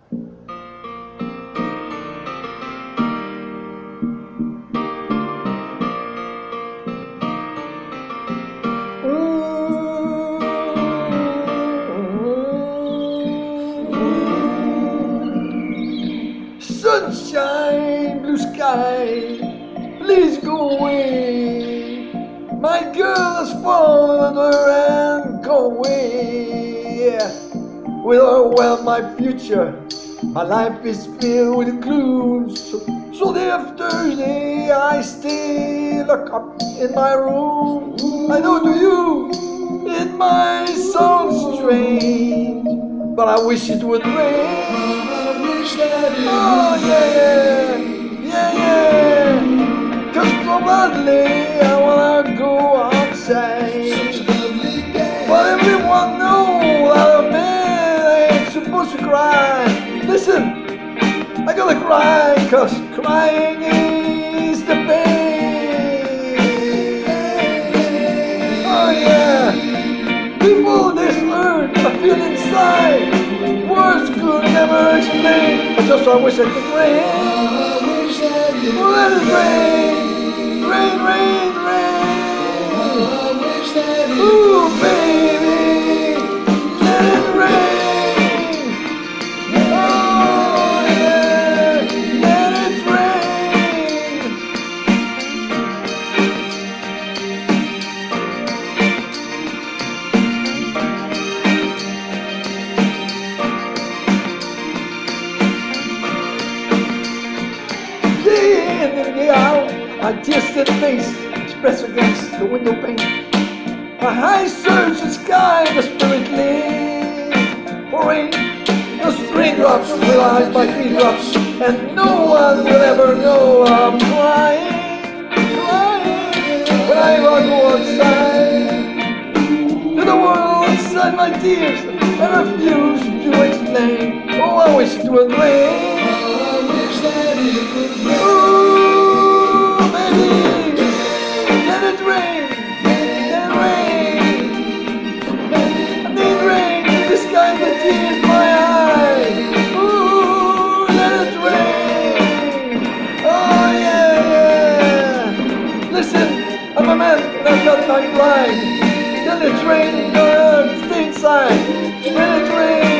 Sunshine, blue sky, please go away. My girl has fallen under and go away. With her, well, my future, my life is filled with clues. So day after day I stay locked up in my room. I know to you it might sound strange, but I wish it would rain. Oh yeah, yeah, yeah, yeah. Cause probably I wanna go outside. But everyone knows that a man ain't supposed to cry. Listen, I gotta cry, cause crying is the pain. Oh yeah, people this earth I feel inside. Words could never explain, but just I wish I could rain. Let it rain, rain, rain, rain. Ooh, baby, let it rain. Oh yeah, let it rain. Day in and day out, my distant face pressed against the window pane. My eyes search the sky desperately for rain. Those raindrops will hide my teardrops, and no one will ever know I'm crying, crying. When I go outside to the world inside my tears, I refuse to explain. Oh, I wish it would rain. Ooh, baby, let it rain, let it rain. I need rain to disguise the tears in my eyes. Ooh, let it rain. Oh yeah, yeah. Listen, I'm a man and I'm not blind. Let it rain, stay inside. Let it rain.